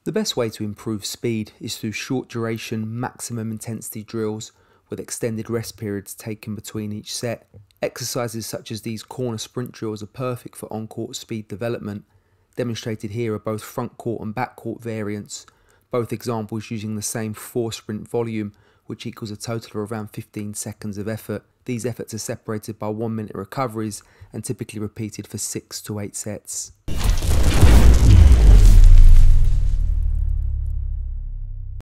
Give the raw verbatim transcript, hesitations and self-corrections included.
The best way to improve speed is through short duration, maximum intensity drills with extended rest periods taken between each set. Exercises such as these corner sprint drills are perfect for on-court speed development. Demonstrated here are both front court and back court variants, both examples using the same four sprint volume, which equals a total of around fifteen seconds of effort. These efforts are separated by one minute recoveries and typically repeated for six to eight sets.